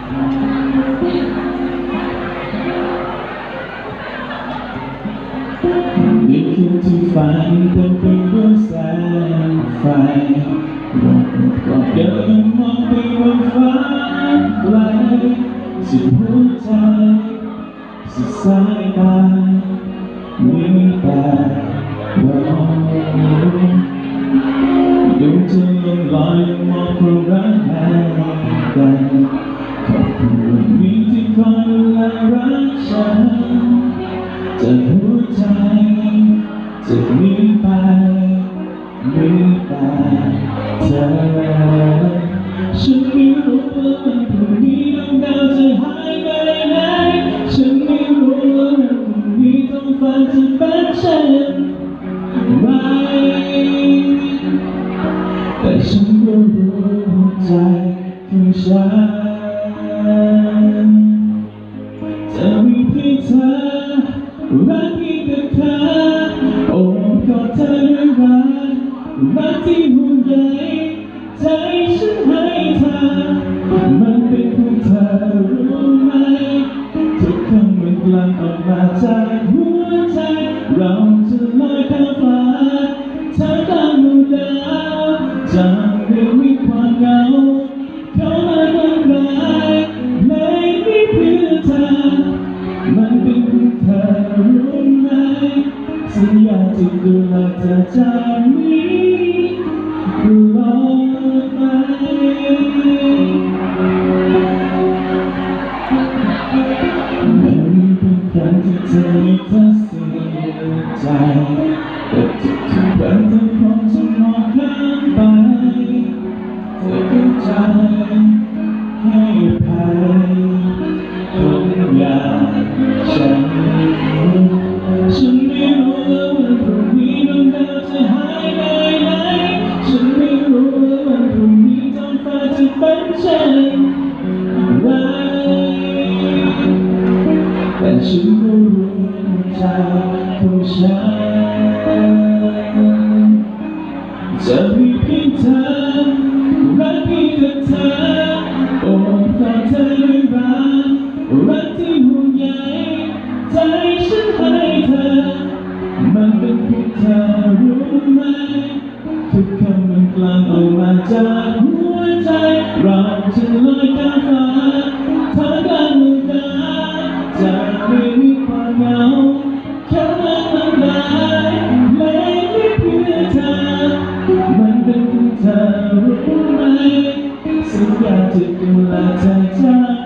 ในคืนที่ฝันเต็มไปด้วยแสงไฟก็เดินมองไปบนฟ้าไกลสุดหัวใจสุดสายตามีแต่เราดวงจันทร์ลงลอยมองความรักแห่งกันขอบคุณวันนี้ที่คอยดูแลรักฉันจากหัวใจจากนี้ไปมีแต่เธอฉันไม่รู้ว่าวันพรุ่งนี้ดวงดาวจะหายไปไหนฉันไม่รู้ว่าวันพรุ่งนี้ท้องฟ้าจะเป็นเช่นไรแต่ฉันก็รู้หัวใจของฉันจะมีเพียงเธอรักเพียงแต่เธอโอ้กอดเธอด้วยรักที่ห่วงใยใจฉันให้เธอมันเป็นของเธอรู้ไหมทุกคำมันกลั่นออกมาจากหัวใจเราจะลอยข้ามฟ้าท่ามกลางหมู่ดาวจำเรื่องมีความเหงาเข้ามาทำร้ายเพลงนี้เพื่อเธอมันเป็นของเธอรู้ไหมสัญญาจะดูแลเธอจากนี้ตลอดไปไม่มีเป็นครั้งที่เธอไม่ทัศเสียใจแต่ทุกที่เป็นเธอพร้อมจะมองข้ามไปเธอเข้าใจให้อภัยคนอย่างฉันไม่รู้ว่าวันพรุ่งนี้ดวงดาวจะหายไปไหนฉันไม่รู้ว่าวันพรุ่งนี้ท้องฟ้าจะเป็นเช่นไรแต่ฉันก็รู้ใจของฉันจะมีเพียงเธอรักเพียงแต่เธอโอ้กอดเธอด้วยรักที่ห่วงใยใจฉันให้เธอมันเป็นเพียงเธอรู้ไหมทุกคำมันกลั่นออกมาจากหัวใจเราจะลอยข้ามฟ้าท่ามกลางหมู่ดาวจะไม่มีความเหงาเข้ามาทำร้ายเพลงนี้เพื่อเธอมันเป็นของเธอรู้ไหมสัญญาจะดูแลเธอจาก